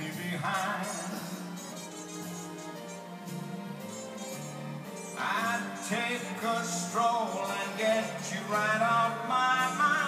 me behind. I'd take a stroll and get you right off my mind.